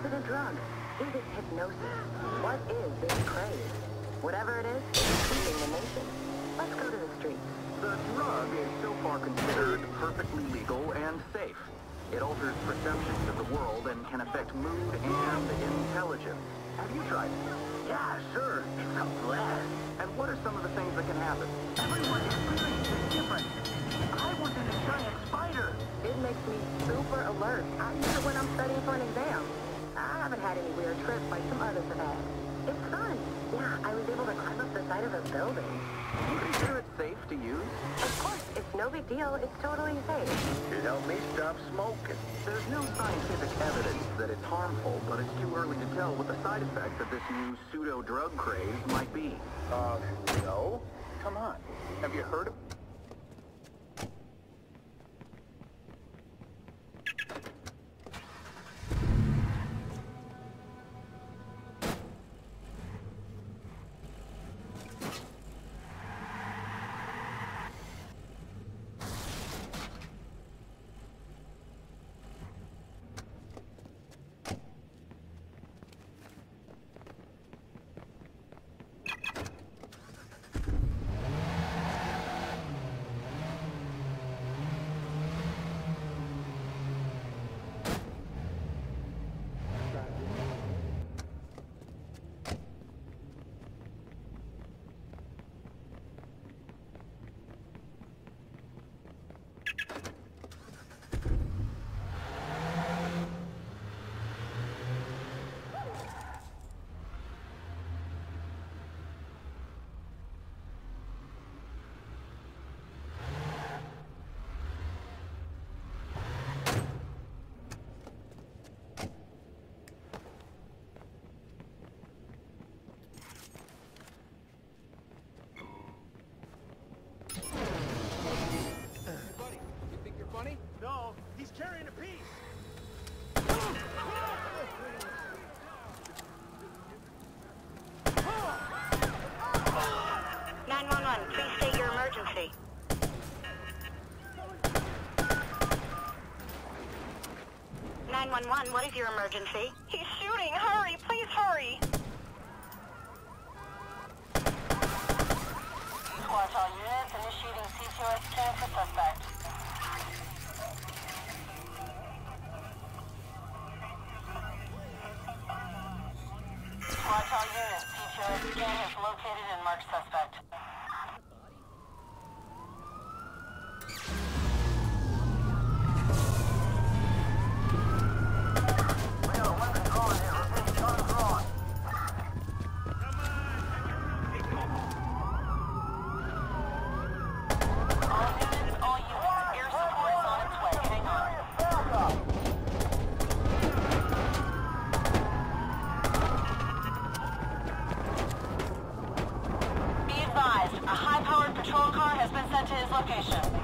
it a drug? Is it hypnosis? What is this craze? Whatever it is, it's keeping the nation. Let's go to the streets. The drug is so far considered perfectly legal and safe. It alters perceptions of the world and can affect mood and intelligence. Have you tried it? Yeah, sure. It's a blast. And what are some of the things that can happen? Everyone's experience is different. I was in a giant spider. It makes me super alert. I use it when I'm studying for an exam. I haven't had any weird trips like some others have had. It's fun. Yeah, I was able to climb up the side of a building. Do you consider it safe to use? Of course, it's no big deal. It's totally safe. It helped me stop smoking. There's no scientific evidence that it's harmful, but it's too early to tell what the side effects of this new pseudo-drug craze might be. No? Come on. Have you heard of... No, he's carrying a piece. 911, please state your emergency. What is your emergency? He's shooting! Hurry! Please hurry! Watch all units initiating CTOS scan for suspect. Watch all units. CTOS scan has located and marked suspect. A high-powered patrol car has been sent to his location.